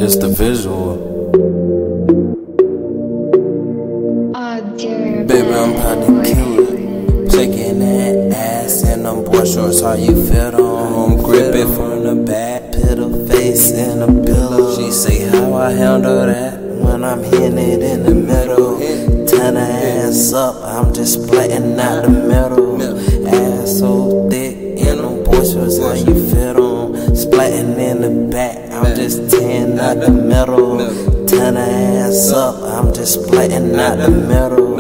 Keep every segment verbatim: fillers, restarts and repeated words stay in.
just the visual. Baby, I'm about to kill it. Shaking that ass in them boy shorts, how you fit on? Grip it from the back, put her face in a pillow. She say how I handle that when I'm hitting it in the middle. Turn her ass up, I'm just splatting out the middle. Ass so thick in them boy shorts, how you fit on? Splatting in the back, I'm just tearing out the middle. Turn her ass up, I'm just splatting out the middle.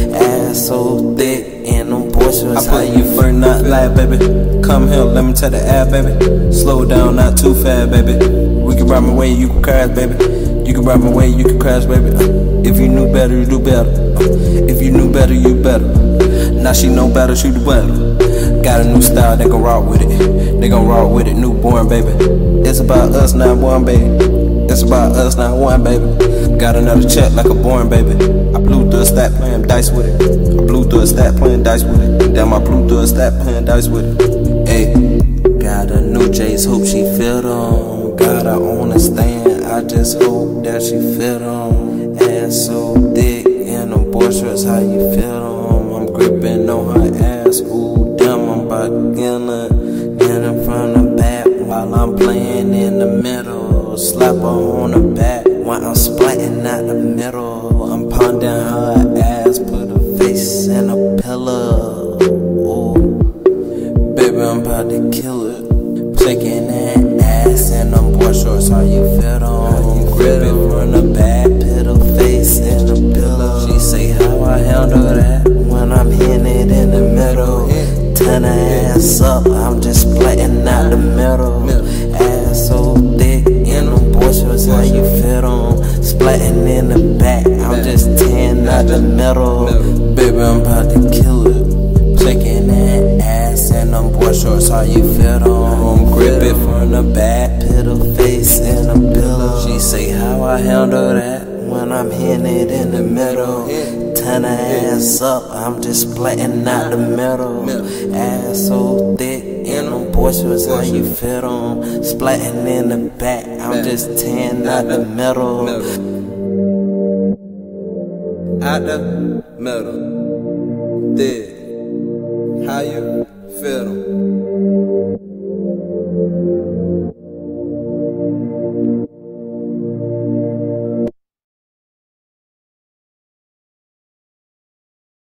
Ass so thick in them boy shorts, how you fit on? Not lie, baby. Come here, let me tell the air, baby. Slow down, not too fast, baby. We can ride my way, you can crash, baby. You can ride my way, you can crash, baby. If you knew better, you do better. If you knew better, you better. Now she know better, she do better. Got a new style, they gon' rock with it. They gon' rock with it, newborn, baby. It's about us, not one, baby. It's about us, not one, baby. Got another check like a born, baby. I blew through a stat playing dice with it. I blew through a stat playing dice with it. Damn, I blew through a stat playing dice with it. Ayy, got a new J's, hope she fit on. Got her on a stand, I just hope that she fit on. Ass so thick in them boy shorts, how you fit on? I'm gripping on her ass, ooh, damn, I'm about to get her. Get her from the back while I'm playing in the middle. Slap her on the back while I'm splatting out the middle. I'm pounding her ass, put her face in a pillow. Ooh, baby, I'm about to kill it. Shaking that ass in them boy shorts, how you fit on? Grip it from the back, put her face in a pillow. She say how I handle that when I'm hitting it in the middle. Turn her ass up, I'm just splatting out the middle. Ass so thick in them boy shorts, how you fit on? Splatting in the back, I'm just tearing out the middle. Baby, I'm about to kill it. Shaking that ass in them boy shorts, how you fit on? Grip it from the back, put her face in a pillow. She say how I handle that when I'm hitting it in the middle. Turn her ass up, I'm just splatting out the middle. Ass so thick in them boy shorts, how you fit on? Splatting in the back, I'm just tearing out the middle. Out the middle, thick.